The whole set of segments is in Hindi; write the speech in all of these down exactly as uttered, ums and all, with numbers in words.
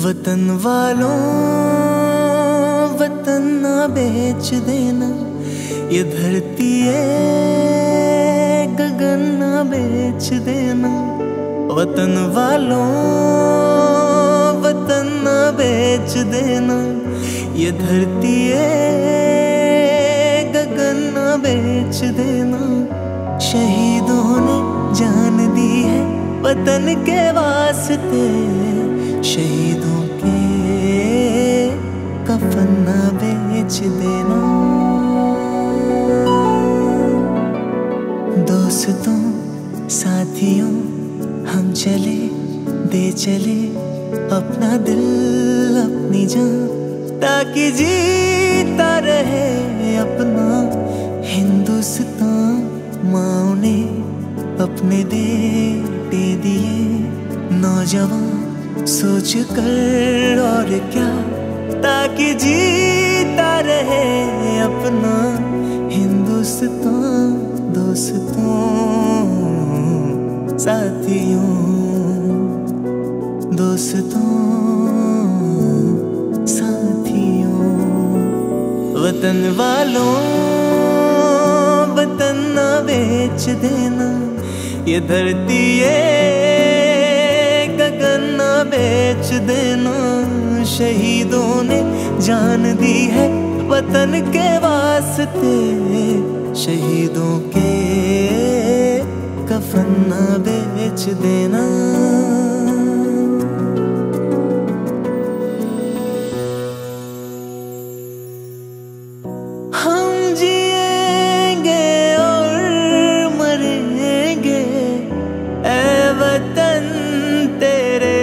वतन वालों वतन ना बेच देना, ये धरती है गगन ना बेच देना। वतन वालों वतन ना बेच देना, ये धरती है गगन ना बेच देना। शहीदों ने जान दी है वतन के वास्ते, शहीदों के कफन ना बेच देना। दोस्तों साथियों हम चले दे चले अपना दिल अपनी जान, ताकि जीता रहे अपना हिंदुस्तान। माँ ने अपने बेटे दिए नौजवान सोच कर और क्या, ताकि जीता रहे अपना हिंदुस्तान। दोस्तों साथियों दोस्तों साथियों, वतन वालों वतन ना बेच देना, ये धरती है गगन ना बेच देना। शहीदों ने जान दी है वतन के वास्ते, शहीदों के कफन ना बेच देना। हम जिएंगे और मरेंगे ऐ वतन तेरे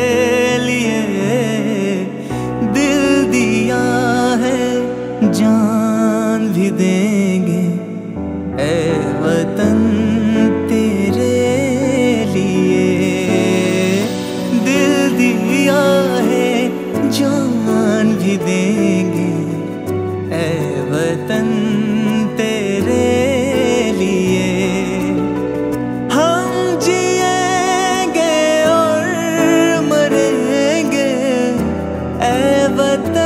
लिए, दिल दिया है जान भी देंगे ऐ वतन तेरे लिए। दिल दिया है जान भी देंगे ऐ वतन तेरे लिए। हम जिएंगे और मरेंगे ऐ वतन